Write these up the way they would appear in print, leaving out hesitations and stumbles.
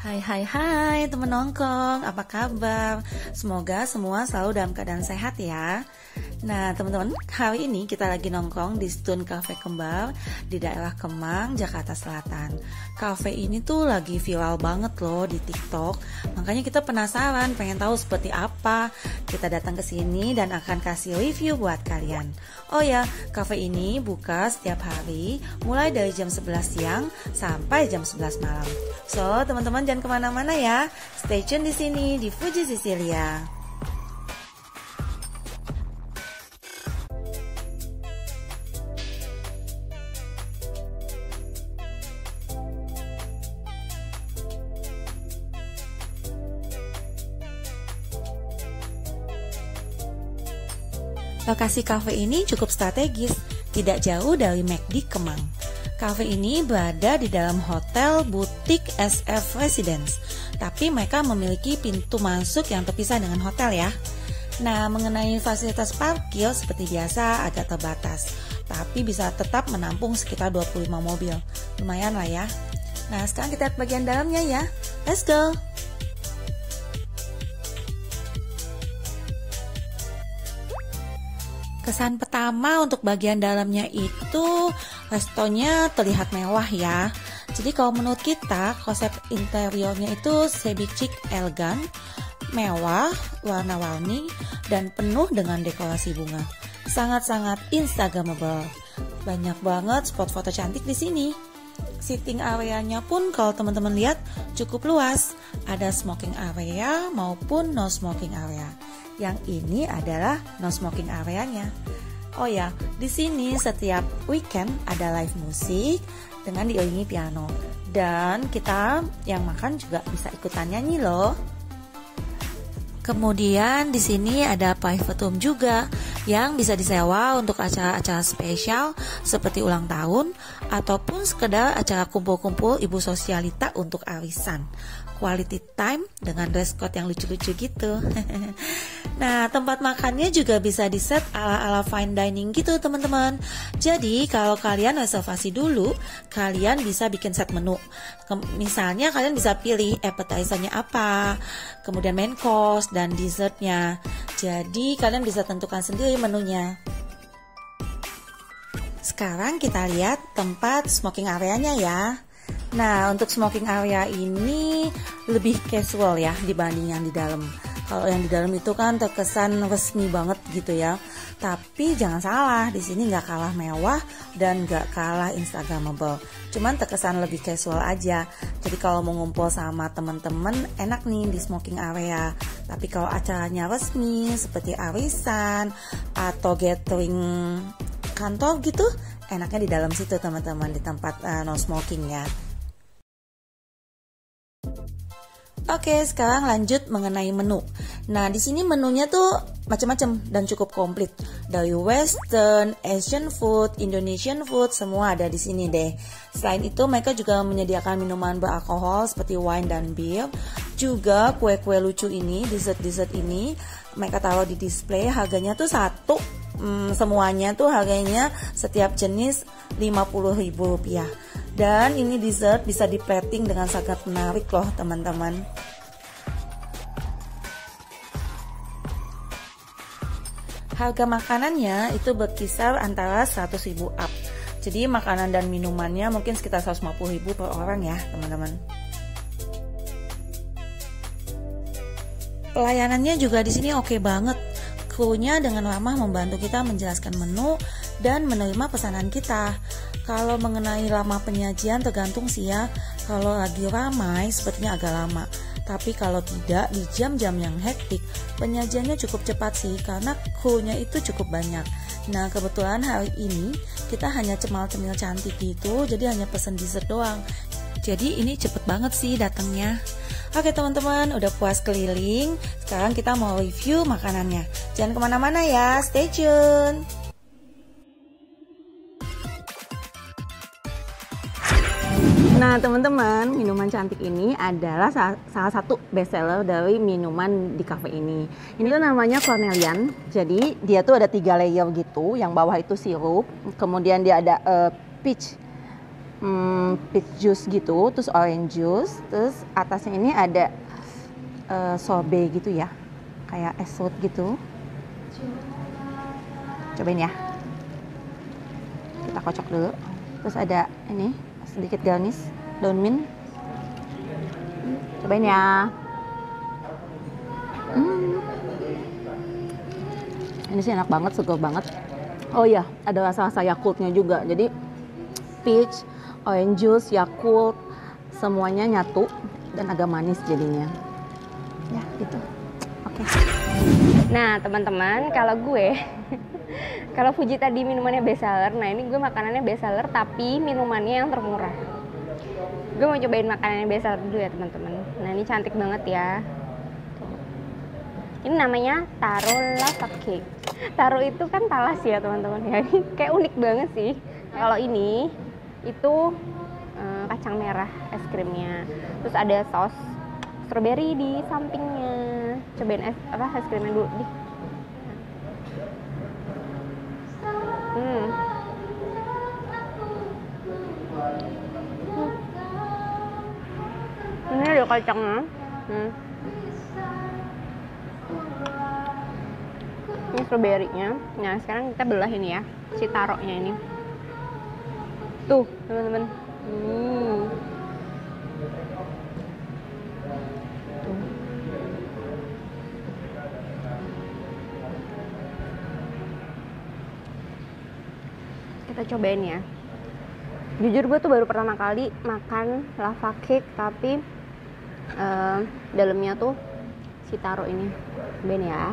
Hai hai hai temen nongkrong, apa kabar? Semoga semua selalu dalam keadaan sehat ya. Nah teman-teman, hari ini kita lagi nongkrong di Stun Cafe Kembar di daerah Kemang, Jakarta Selatan. Cafe ini tuh lagi viral banget loh di TikTok. Makanya kita penasaran, pengen tahu seperti apa. Kita datang ke sini dan akan kasih review buat kalian. Oh ya, cafe ini buka setiap hari mulai dari jam 11 siang sampai jam 11 malam. So, teman-teman jangan kemana-mana ya. Stay tune di sini di Fuji Sicilia. Lokasi cafe ini cukup strategis, tidak jauh dari McD Kemang. Cafe ini berada di dalam hotel butik SF Residence, tapi mereka memiliki pintu masuk yang terpisah dengan hotel ya. Nah, mengenai fasilitas parkir seperti biasa agak terbatas, tapi bisa tetap menampung sekitar 25 mobil. Lumayan lah ya. Nah, sekarang kita lihat bagian dalamnya ya. Let's go! Kesan pertama untuk bagian dalamnya itu restonya terlihat mewah ya. Jadi kalau menurut kita konsep interiornya itu shabby chic elegan, mewah, warna-warni, dan penuh dengan dekorasi bunga. Sangat-sangat instagramable. Banyak banget spot foto cantik di sini. Sitting areanya pun kalau teman-teman lihat cukup luas. Ada smoking area maupun no smoking area. Yang ini adalah no smoking areanya. Oh ya, di sini setiap weekend ada live musik dengan diiringi piano. Dan kita yang makan juga bisa ikutan nyanyi loh. Kemudian di sini ada private room juga yang bisa disewa untuk acara-acara spesial seperti ulang tahun ataupun sekedar acara kumpul-kumpul ibu sosialita untuk arisan. Quality time dengan dress code yang lucu-lucu gitu. Nah, tempat makannya juga bisa di-set ala-ala fine dining gitu teman-teman. Jadi kalau kalian reservasi dulu, kalian bisa bikin set menu. Misalnya kalian bisa pilih appetizer-nya apa, kemudian main course dan dessertnya. Jadi kalian bisa tentukan sendiri menunya. Sekarang kita lihat tempat smoking areanya ya. Nah, untuk smoking area ini lebih casual ya dibanding yang di dalam. Kalau yang di dalam itu kan terkesan resmi banget gitu ya. Tapi jangan salah, di sini nggak kalah mewah dan nggak kalah instagramable. Cuman terkesan lebih casual aja. Jadi kalau mau ngumpul sama teman-teman enak nih di smoking area. Tapi kalau acaranya resmi seperti arisan atau gathering kantor gitu, enaknya di dalam situ teman-teman, di tempat no smoking ya. Oke, sekarang lanjut mengenai menu. Nah, di sini menunya tuh macam-macam dan cukup komplit. Dari Western, Asian food, Indonesian food, semua ada di sini deh. Selain itu, mereka juga menyediakan minuman beralkohol seperti wine dan bir. Juga kue-kue lucu ini, dessert-dessert ini, mereka taruh di display. Harganya tuh satu, semuanya tuh harganya setiap jenis Rp50.000. Dan ini dessert bisa di plating dengan sangat menarik loh teman-teman. Harga makanannya itu berkisar antara 100.000 up. Jadi makanan dan minumannya mungkin sekitar 150.000 per orang ya teman-teman. Pelayanannya juga di sini oke banget. Krunya dengan ramah membantu kita menjelaskan menu dan menerima pesanan kita. Kalau mengenai lama penyajian tergantung sih ya. Kalau lagi ramai sepertinya agak lama. Tapi kalau tidak, di jam-jam yang hektik, penyajiannya cukup cepat sih karena krunya itu cukup banyak. Nah, kebetulan hari ini kita hanya cemil-cemil cantik gitu, jadi hanya pesen dessert doang. Jadi ini cepet banget sih datangnya. Oke teman-teman, udah puas keliling. Sekarang kita mau review makanannya. Jangan kemana-mana ya, stay tune. Nah teman-teman, minuman cantik ini adalah salah satu bestseller dari minuman di cafe ini. Ini tuh namanya Cornelian. Jadi dia tuh ada 3 layer gitu. Yang bawah itu sirup, kemudian dia ada peach peach juice gitu, terus orange juice, terus atasnya ini ada sorbet gitu ya, kayak es serut gitu. Cobain ya, kita kocok dulu. Terus ada ini sedikit garnish daun mint. Cobain ya. Ini sih enak banget, segar banget. Oh iya, ada rasa-rasa Yakultnya juga. Jadi peach, orange juice, Yakult, semuanya nyatu dan agak manis jadinya. Ya gitu. Oke. Nah teman-teman, kalau gue kalau Fuji tadi minumannya best seller, nah ini gue makanannya best seller tapi minumannya yang termurah. Gue mau cobain makanannya best seller dulu ya teman-teman. Nah ini cantik banget ya. Ini namanya taro lava cake. Taro itu kan talas ya teman-teman ya. Ini kayak unik banget sih. Kalau ini itu kacang merah es krimnya. Terus ada saus strawberry di sampingnya. Cobain es krimnya dulu nih. Ini ada kacangnya. Ini strawberry-nya. Nah sekarang kita belah ini ya, si taronya ini. Tuh teman-teman. Kita cobain ya. Jujur gue tuh baru pertama kali makan lava cake tapi dalamnya tuh si taro ini. Cobain ya.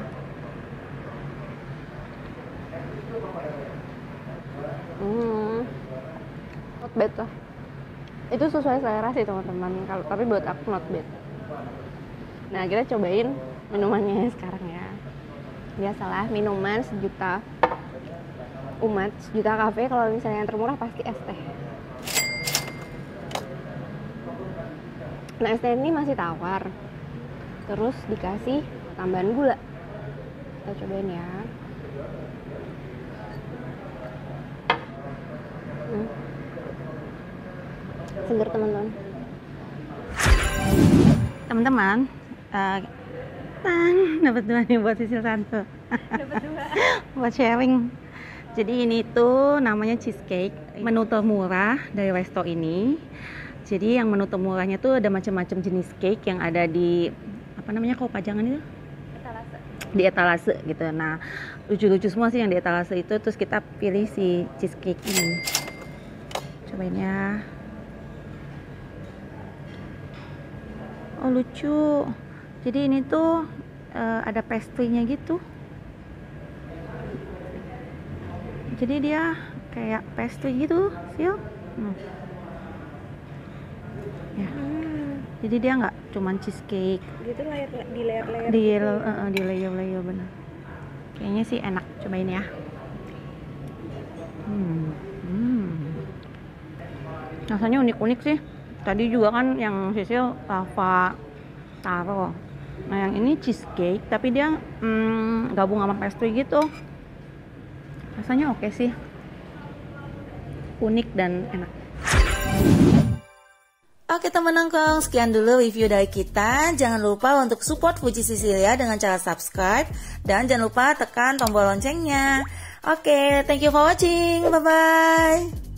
Not bad lah. Itu sesuai selera sih teman-teman. Kalau tapi buat aku not bad. Nah kita cobain minumannya sekarang ya. Biasalah minuman sejuta umat, sejuta kafe. Kalau misalnya yang termurah pasti es teh. Nah es teh ini masih tawar. Terus dikasih tambahan gula. Kita cobain ya. Seger teman-teman. Teman-teman, dapat 2 nih buat Sisil Santo. Dapat 2. Buat sharing. Jadi ini tuh namanya cheesecake, menu termurah dari resto ini. Jadi yang menu termurahnya tuh ada macam-macam jenis cake yang ada di apa namanya kalau pajangan itu? Etalase. Di etalase gitu. Nah, lucu-lucu semua sih yang di etalase itu. Terus kita pilih si cheesecake ini. Cobain ya. Oh lucu. Jadi ini tuh ada pastry-nya gitu. Jadi dia kayak pastry gitu, Sil. Ya. Jadi dia nggak cuman cheesecake. Gitu di layer-layer. Di layer-layer bener. Kayaknya sih enak. Cobain ya. Rasanya unik-unik sih. Tadi juga kan yang Sisil lava taro. Nah yang ini cheesecake tapi dia gabung sama pastry gitu. Rasanya oke sih. Unik dan enak. Oke teman nongkrong, sekian dulu review dari kita. Jangan lupa untuk support Fuji Cecilia dengan cara subscribe. Dan jangan lupa tekan tombol loncengnya. Oke, thank you for watching. Bye-bye.